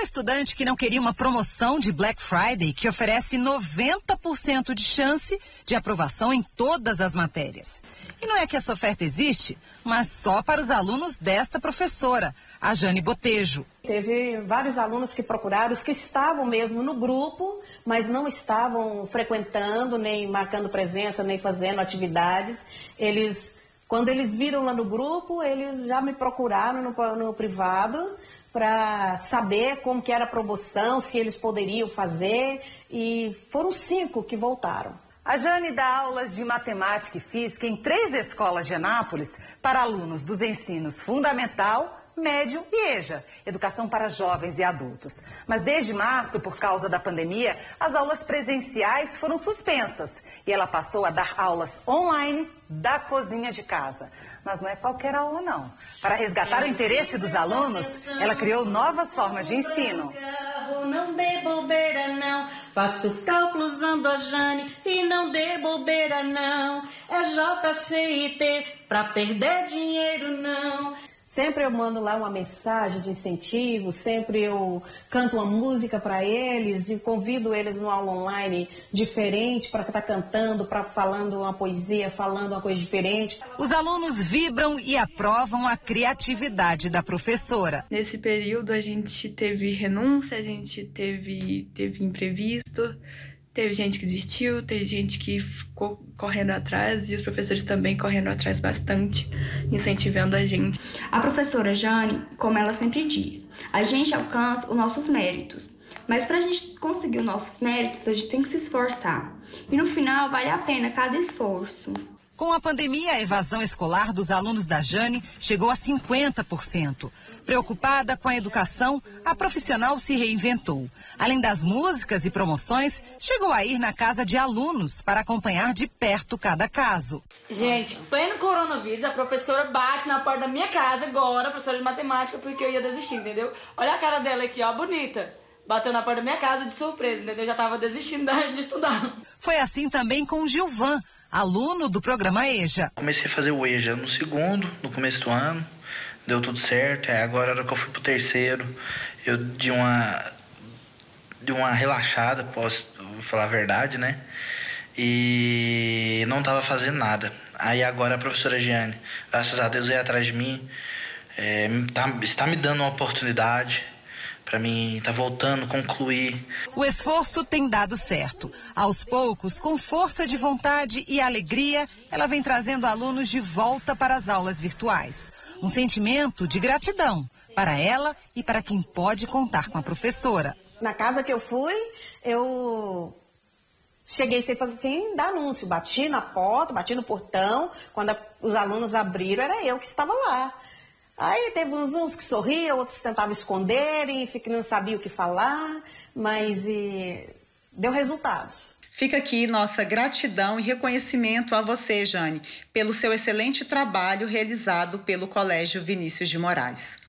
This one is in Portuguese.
estudante que não queria uma promoção de Black Friday que oferece 90% de chance de aprovação em todas as matérias. E não é que essa oferta existe, mas só para os alunos desta professora, a Jane Botejo. Teve vários alunos que procuraram, os que estavam mesmo no grupo, mas não estavam frequentando, nem marcando presença, nem fazendo atividades. Quando eles viram lá no grupo, eles já me procuraram no privado para saber como que era a promoção, se eles poderiam fazer, e foram 5 que voltaram. A Jane dá aulas de matemática e física em 3 escolas de Anápolis para alunos dos ensinos fundamental, médio e EJA, educação para jovens e adultos. Mas desde março, por causa da pandemia, as aulas presenciais foram suspensas e ela passou a dar aulas online da cozinha de casa. Mas não é qualquer aula, não. Para resgatar o interesse dos alunos, ela criou novas formas de ensino. Não dê bobeira não, faço cálculo usando a Jane e não dê bobeira não, é JCIT, pra perder dinheiro não. Sempre eu mando lá uma mensagem de incentivo, sempre eu canto uma música para eles, convido eles numa aula online diferente para estar cantando, para falando uma poesia, falando uma coisa diferente. Os alunos vibram e aprovam a criatividade da professora. Nesse período a gente teve renúncia, a gente teve imprevisto. Teve gente que desistiu, teve gente que ficou correndo atrás e os professores também correndo atrás bastante, incentivando a gente. A professora Jane, como ela sempre diz, a gente alcança os nossos méritos. Mas para a gente conseguir os nossos méritos, a gente tem que se esforçar. E no final, vale a pena cada esforço. Com a pandemia, a evasão escolar dos alunos da Jane chegou a 50%. Preocupada com a educação, a profissional se reinventou. Além das músicas e promoções, chegou a ir na casa de alunos para acompanhar de perto cada caso. Gente, pleno coronavírus, a professora bate na porta da minha casa agora, a professora de matemática, porque eu ia desistir, entendeu? Olha a cara dela aqui, ó, bonita. Bateu na porta da minha casa de surpresa, entendeu? Eu já estava desistindo de estudar. Foi assim também com o Gilvan, aluno do programa EJA. Comecei a fazer o EJA no começo do ano, deu tudo certo. Agora, na hora que eu fui pro terceiro, eu dei uma relaxada, posso falar a verdade, né? E não tava fazendo nada. Aí agora a professora Giane, graças a Deus, veio atrás de mim, está me dando uma oportunidade para mim tá voltando a concluir. O esforço tem dado certo. Aos poucos, com força de vontade e alegria, ela vem trazendo alunos de volta para as aulas virtuais. Um sentimento de gratidão para ela e para quem pode contar com a professora. Na casa que eu fui, eu cheguei sem fazer assim, dar anúncio. Bati na porta, bati no portão. Quando os alunos abriram, era eu que estava lá. Aí teve uns que sorriam, outros tentavam esconder e não sabiam o que falar, mas deu resultados. Fica aqui nossa gratidão e reconhecimento a você, Jane, pelo seu excelente trabalho realizado pelo Colégio Vinícius de Moraes.